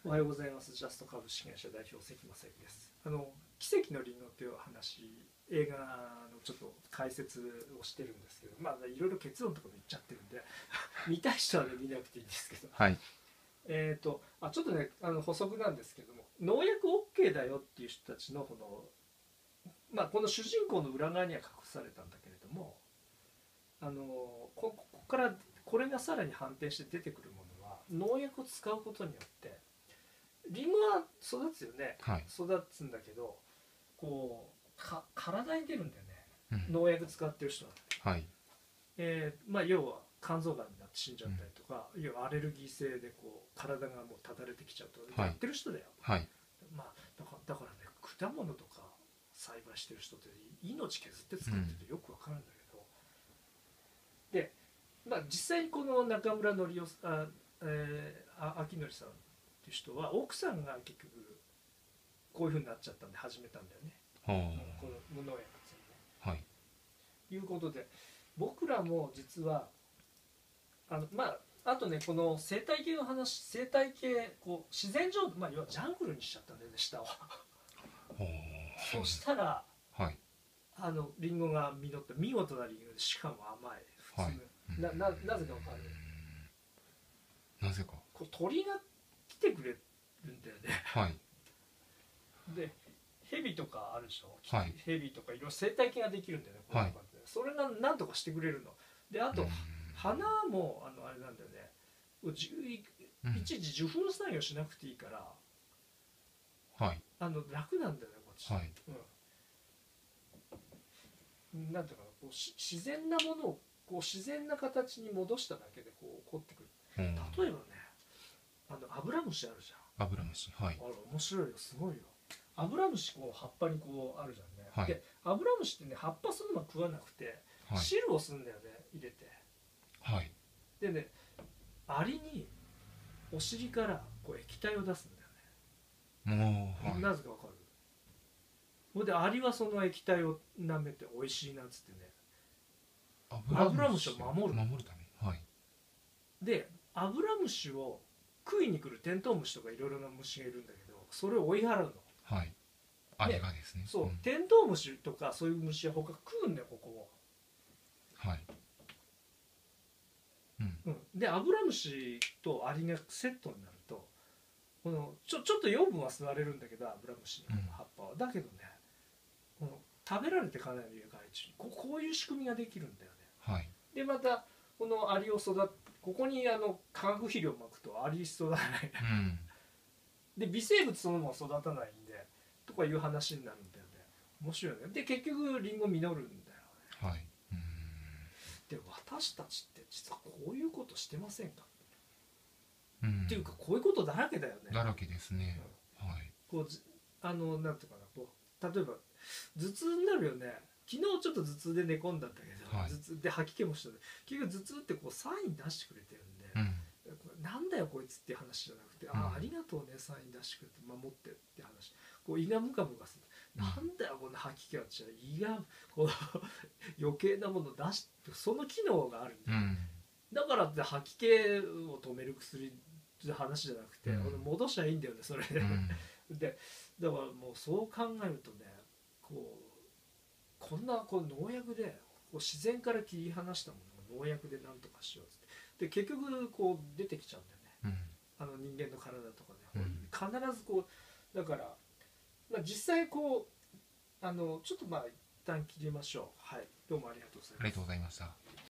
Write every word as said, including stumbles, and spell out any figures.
おはようございます。ジャスト株式会社代表関正幸です。あの奇跡のリンゴという話、映画のちょっと解説をしてるんですけど、まあいろいろ結論とかも言っちゃってるんで見たい人はね見なくていいんですけど、 はい。 えっとあちょっとねあの補足なんですけども、農薬 OK だよっていう人たちのこのまあこの主人公の裏側には隠されたんだけれども、あのこここからこれがさらに反転して出てくるものは、農薬を使うことによってリンゴは育つよね、 はい。 育つんだけどこうか体に出るんだよね、 うん。 農薬使ってる人は、 はい。 えーまあ、要は肝臓がんになって死んじゃったりとか、要はアレルギー性でこう体がもうただれてきちゃうとか、 はいやってる人だよ、 はい。 まあ、だからだからね果物とか栽培してる人って命削って使っててよくわかるんだけど、で、まあ、実際にこの中村則夫さん、えー、あ秋典さんっていう人は奥さんが結局こういうふうになっちゃったんで始めたんだよね、 はこの無農薬っていうあ。はい。 のね。いうことで僕らも実はあのまああとねこの生態系の話、生態系こう自然状態、まあ要はジャングルにしちゃったんだよね下をはそしたらあ。はい。 あのリンゴが実った見事なリンゴで、しかも甘い普通の、 はい。 なななぜかわかる？ なぜか。 こう鳥が来てくれるんだよねはい。 でヘビとかあるでしょ、 はい。 ヘビとかいろいろ生態系ができるんだよね、こういうのがあってそれがなんとかしてくれるので、あとうん花もあのあれなんだよね、じゅいうんいちいち受粉作業しなくていいからはい。 あの楽なんだよねこっち、 はい。 うん、なんていうかな、こうし自然なものをこう自然な形に戻しただけでこう起こってくる。 うん例えばね、あのアブラムシあるじゃん、 アブラムシ。はい。 あら面白いよ、すごいよ。アブラムシこう葉っぱにこうあるじゃんね、 はいでアブラムシってね葉っぱそのまま食わなくて、 はい。 汁を吸うんだよね入れて、 はい。 でねアリにお尻からこう液体を出すんだよね、 もう、はい。 なぜかわかる？ほんでアリはその液体を舐めて美味しいなっつってね、アブラムシを守る守るため。はい。 でアブラムシを食いに来るテントウムシとかいろいろな虫がいるんだけど、それを追い払うの。 はい。アリがですね。 そう、 んテントウムシとかそういう虫は他食うんだよここを、 はい。うん。 うん、でアブラムシとアリがセットになるとこのちょちょっと養分は吸われるんだけどアブラムシの葉っぱは、だけどねこの食べられていかないのよ害虫に、ここういう仕組みができるんだよね。 はい。 でまたこのアリを育て、ここにあの化学肥料をまくとアリ育たないうん。 で微生物そのまま育たないんでとかいう話になるんだよね。面白いよね。で結局リンゴ実るんだよね。 はい。うん。 で私たちって実はこういうことしてませんか、 うんっていうかこういうことだらけだよね。 だらけですね。はい。 こうずあのなんていうかな、こう例えば頭痛になるよね。昨日ちょっと頭痛で寝込んだんだけど、 はい頭痛で吐き気もしたんで、結局頭痛ってこうサイン出してくれてるんで、 うん。 なんだよこいつっていう話じゃなくて、 うんああありがとうねサイン出してくれて守ってって話、こう胃がムカムカする、 うんなんだよこの吐き気はっちゃ胃がこう余計なもの出して、その機能があるんだよ、 うん。 だからって吐き気を止める薬って話じゃなくて、 うんこの戻しゃいいんだよねそれで、 うん。 でだからもうそう考えるとね、こうこんなこう農薬でこう自然から切り離したものを農薬でなんとかしようっつってで結局こう出てきちゃうんだよね、 うん。 あの人間の体とかね、 うん必ずこうだから、まあ、実際こうあのちょっとまあ一旦切りましょう。はい、どうもありがとうございます。 ありがとうございました。